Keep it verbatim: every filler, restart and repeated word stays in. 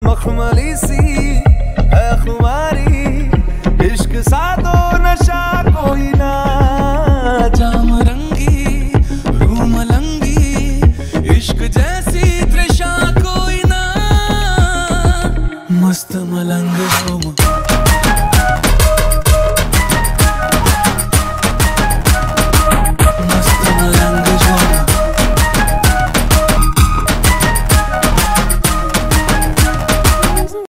मखमली सी है खुमारी, इश्क सा तो नशा कोई ना। जाम रंगी रूह मलंगी, इश्क जैसी तृषा कोई ना। मस्त मलंग हो